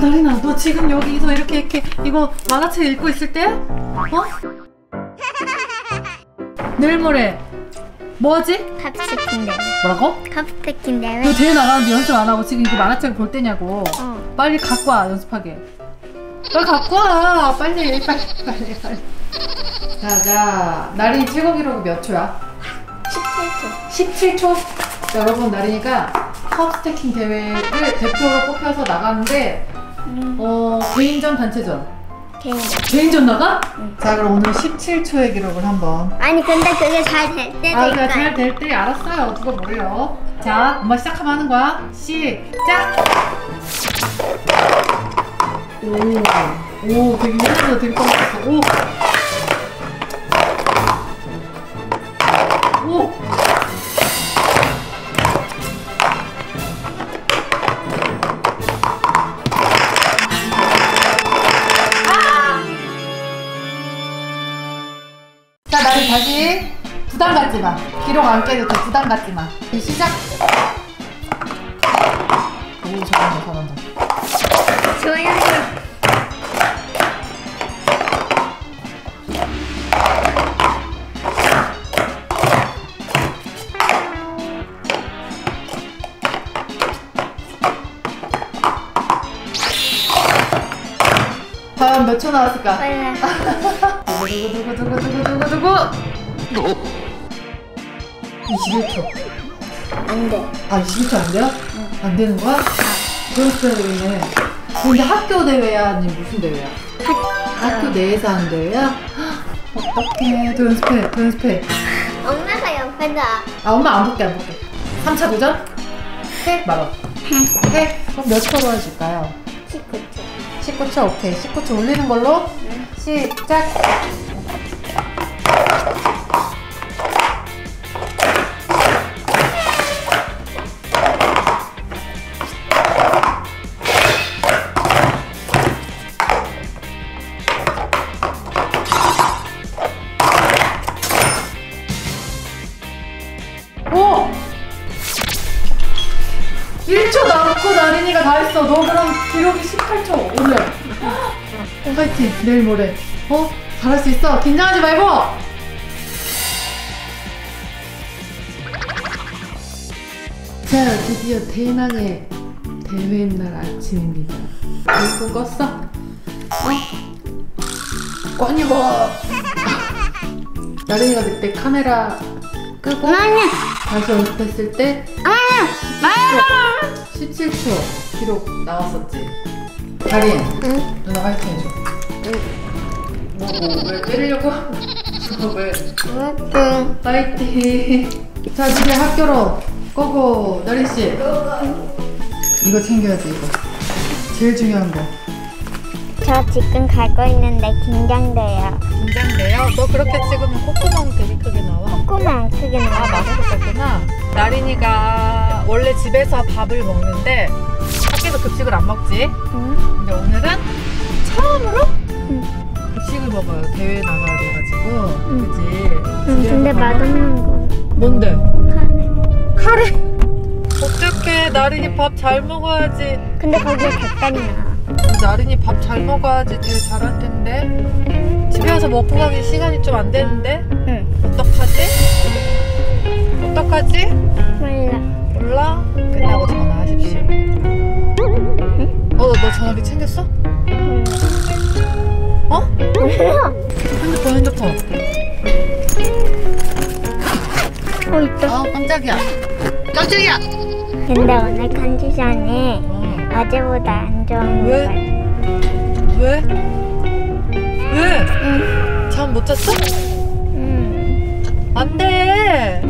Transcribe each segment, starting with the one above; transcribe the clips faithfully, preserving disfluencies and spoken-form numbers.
나린아, 너 지금 여기서 이렇게 이렇게 이거 만화책 읽고 있을 때? 어? 내일 모레 뭐하지? 컵스테킹 대회. 뭐라고? 컵스테킹 대회. 너 대회 나가는데 연습 안 하고 지금 이거 만화책 볼 때냐고. 어. 빨리 갖고 와, 연습하게. 빨리 갖고 와. 빨리 빨리 빨리 빨리. 자자, 나린이 최고 기록이 몇 초야? 십칠 초. 십칠 초? 여러분, 나린이가 컵스테킹 대회를 대표로 뽑혀서 나가는데 음. 어 개인전, 단체전? 개인전. 개인전 나가? 응. 자, 그럼 오늘 십칠 초의 기록을 한번. 아니 근데 그게 잘 될 때도 아, 있어요. 그래, 잘 될 때 알았어요. 누가 뭐래요? 자, 엄마 시작하면 하는 거야. 시작! 오, 오, 되게 예쁘다. 되게 빨랐어. 오! 오! 자, 나를 다시 부담 갖지 마. 기록 안 깨도 돼. 부담 갖지 마. 시작. 오, 잘한다, 잘한다. 조용히. 과연 몇 초 나왔을까? 몰라. 두구 두구 두구 두구 두구 두구 두구. 이십일 초. 안 돼. 아, 이십일 초 안 돼요? 응. 안 되는 거야? 그렇게 되네. 근데 학교 대회야, 아니면 무슨 대회야? 학교 내에서 하는 대회야? 어떡해. 더 연습해, 더 연습해. 엄마가 옆에다. 아, 엄마 안 볼게, 안 볼게. 삼 차 도전? 해? 말어. 해? 그럼 몇 초로 해줄까요? 십구 초. 십구 초, 오케이. 십구 초 올리는 걸로. 응. 시작! 오! 일 초 남고 나린이가 다 했어. 너 그럼 기록이 십팔 초 오늘. 어, 파이팅. 내일 모레. 어? 잘할 수 있어. 긴장하지 말고. 자, 드디어 대망의 대회 날 아침입니다. 불 껐어? 어? 꺼니고. 나린이가 그때 카메라 끄고 아니야. 다시 연습했을 때 아니야. 십칠 초 기록 나왔었지. 다린, 응. 누나 화이팅 해줘. 응. 뭐, 뭐, 왜 때리려고? 뭐, 왜? 응. 화이팅. 자, 집에 학교로 고고. 나린씨, 이거 챙겨야지. 이거 제일 중요한 거. 저 지금 가고 있는데 긴장돼요. 긴장돼요? 너 그렇게 찍으면 콧구멍 되게 크게 나와. 콧구멍 크게 아, 나와. 맛있었구나. 나린이가 원래 집에서 밥을 먹는데 학교에서 급식을 안 먹지. 응. 근데 오늘은 처음으로 응. 급식을 먹어요. 대회 나가야 돼가지고. 응. 그치? 응. 근데 맛없는 거. 뭔데? 카레. 카레! 어떡해. 나린이 밥 잘 먹어야지. 근데 거기에 닭다리 나와. 나린이 밥 잘 먹어야지 되게 잘할 텐데. 집에 와서 먹고 가기 시간이 좀 안 되는데. 응. 어떡하지? 어떡하지? 몰라. 몰라? 끝나고 전화하십시오. 응? 어, 너 전화기 챙겼어? 몰라. 어? 몰라. 핸드폰, 핸드폰. 어, 있다. 아, 깜짝이야. 깜짝이야! 근데 오늘 컨디션이 어. 어제보다 안 좋은 거 왜? 같아. 왜? 왜? 응. 잠 못 잤어? 응. 안 돼!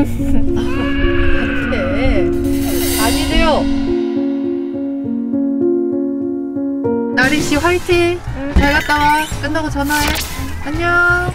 안 돼. 아니래요. 나린씨 화이팅! 응. 잘 갔다 와. 끝나고 전화해. 안녕.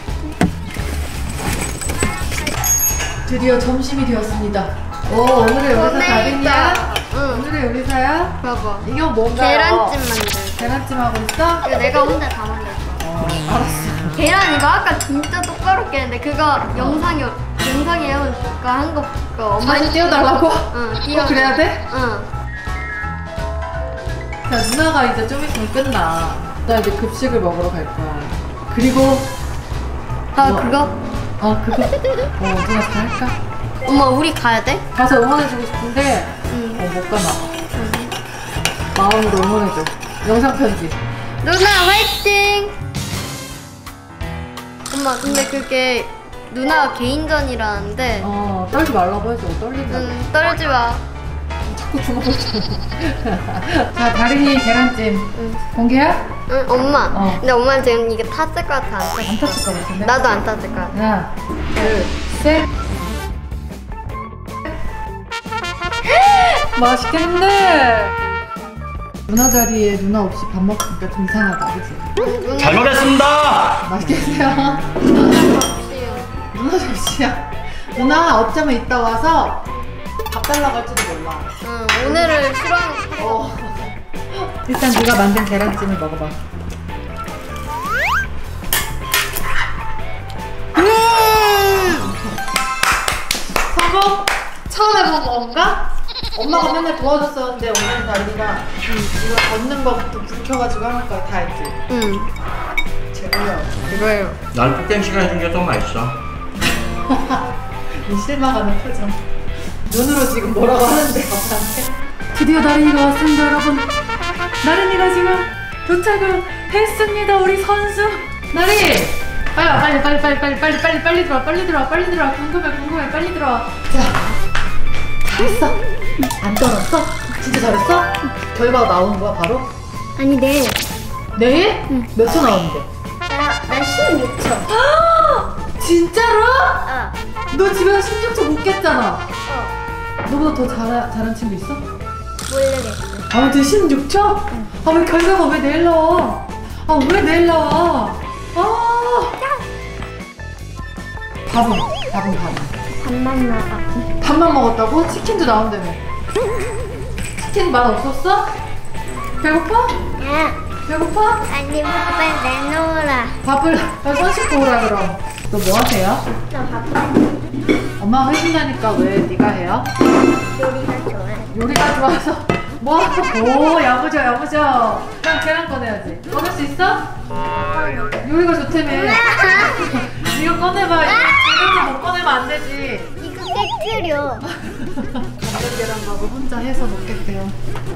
드디어 점심이 되었습니다. 오, 오늘의 요리사 다린이야? 응. 오늘의 요리사야? 봐봐. 이거 뭔가요? 계란찜 만들. 계란찜 하고 있어? 이거 내가 혼자 다 만들었어. 어, 알았어. 계란 이거 아까 진짜 똑바로 깼는데 그거 영상이 영상에 그거 한거 그거 엄마 사진 띄워달라고? 응. 띄워. 어, 그래야 돼? 응. 야, 누나가 이제 좀 있으면 끝나. 나 이제 급식을 먹으러 갈 거야. 그리고 아 뭐, 그거? 어 그거 어 누나 잘할까? 엄마 우리 가야 돼? 가서 응원해주고 싶은데 응. 어 못 가나. 마음으로 응원해줘. 영상 편지. 누나 화이팅! 엄마 근데 그게 누나가 개인전이라는데 어 떨지 말라고 해줘. 떨린다. 응 떨지 마. 자꾸 주먹을 줘. 자 다린이 계란찜 응. 공개야? 응 엄마. 어. 근데 엄마는 지금 이게 탔을 것 같아 안 탔을 안 것 탔을 것 같아? 같은데? 나도 안 탔을 것 같아. 하나 둘셋 맛있겠네. 누나 자리에 누나 없이 밥 먹으니까 좀 이상하다 그치? 잘 먹겠습니다. 맛있게 드세요. 누나 접시야. 누나 어쩌면 이따 와서 밥 달라고 할지도 몰라. 응 오늘을 싫어하는 어. 일단 네가 만든 계란찜을 먹어봐. 음! 성공? 처음 해본 건가? 엄마가 맨날 도와줬었는데 오늘은 다리가 이거 걷는 거부터 불 켜가지고 하는 거 다 했지? 응 제발요. 이거예요. 난 폭행 시간 해준 게 더 맛있어. 이 실망하는 표정. 눈으로 지금 뭐라고 하는데 엄마한테? 드디어 나린이가 왔습니다 여러분. 나린이가 지금 도착을 했습니다 우리 선수. 나린! 빨리 와 빨리 빨리 빨리 빨리 빨리 빨리 빨리 들어와 빨리 들어와 빨리 들어와 궁금해 궁금해 빨리 들어와. 자 잘했어? 안 떨었어? 진짜 잘했어? 결과가 나오는 거야 바로? 아니 내일 내일? 응. 몇 초 나오는데? 나 십육 초. 진짜로? 어. 너 집에서 십육 초 못 깼잖아. 어. 너보다 더 잘, 잘한 친구 있어? 모르겠어. 아무튼 십육 초? 아 왜 결과가 왜 내일 나와? 아 왜 내일 나와? 아 밥은? 밥은 밥은? 밥만 먹어. 밥만 먹었다고? 치킨도 나온다며. 치킨 맛 없었어? 배고파? 응. 배고파? 아니 밥을 내놓으라. 밥을 빨리 손 씻고 오라 그럼. 너 뭐 하세요? 나 밥을 엄마가 해준다니까 왜 네가 해요? 요리가 좋아. 요리가 좋아서 뭐? 오 야무져 야무져. 난 계란 꺼내야지. 꺼낼 수 있어? 요리가 좋다며. 이거 꺼내봐. 이거 못 꺼내면 안 되지. 이거 깨트려. 간장 계란밥을 혼자 해서 먹겠대요.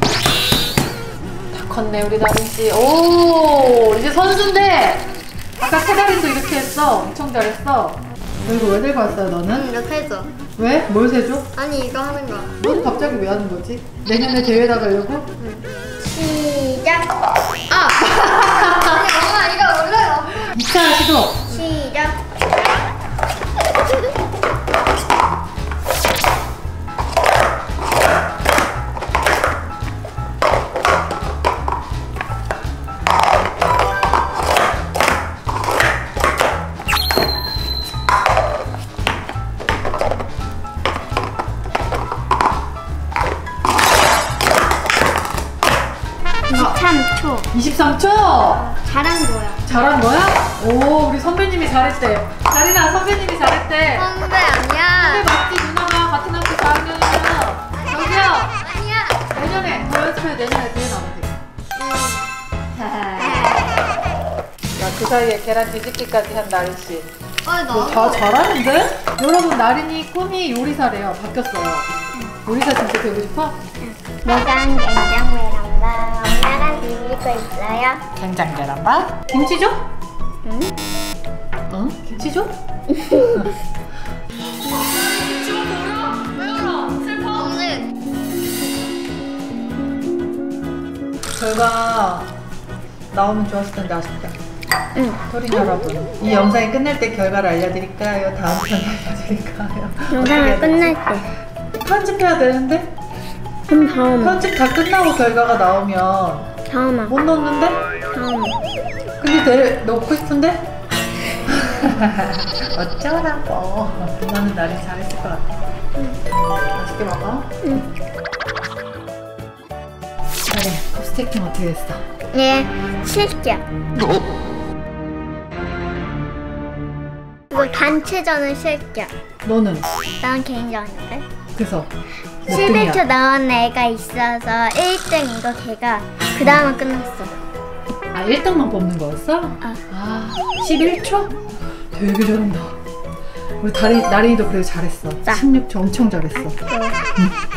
다 컸네 우리 다린씨. 오 이제 선수인데 아까 세다린도 이렇게 했어. 엄청 잘했어. 너 이거 왜 들고 왔어요 너는? 응 이렇게 해줘. 왜? 뭘 세줘? 아니 이거 하는 거야. 넌 갑자기 왜 하는 거지? 내년에 대회 나가려고? 시작. 아. 아니 엄마 이거 원래 이 차 시도. 시작. 이십삼 초. 이십삼 초? 잘한 거야. 잘한 거야? 오 우리 선배님이 잘했대. 다린아 선배님이 잘했대. 선배 아니야. 선배 맞지 누나가 같은 학교 사 학년이야. 저기요. 아니야. 내년에 더 연습해 내년에 대회 나가면 돼. 나그 사이에 계란 뒤집기까지 한 나린 씨. 아니 너 다 잘하는데? 여러분 나린이 꿈이 요리사래요. 바뀌었어요. 요리사 진짜 되고 싶어? 매장 냉장고에란다. 엄마랑 비비고 있어요. 된장 계란밥? 김치 줘? 응? 응? 김치 줘? 오늘 결과 나오면 좋았을 텐데 아쉽다. 응. 토린 여러분, 이 영상이 끝날 때 결과를 알려드릴까요? 다음 편에 알려드릴까요? 영상을 끝날 때. 편집해야 되는데? 그럼 다음에. 편집 다 끝나고 결과가 나오면 다음에. 못 넣는데? 다음에. 근데 내 넣고 싶은데? 어쩌라고. 나는 나를 잘했을 것 같아. 맛있게 먹어. 응. 그래, 컵스테이킹 어떻게 됐어? 예, 실격. 이거 단체전은 실격. 너는? 난 개인전인데. 그래서 몇 십일 초 등이야? 나온 애가 있어서 일 등 이거 걔가 그 다음은 끝났어. 아 일 등만 뽑는 거였어? 아. 아 십일 초? 되게 잘한다. 우리 다리, 나린이도 그래도 잘했어. 자. 십육 초 엄청 잘했어. 아,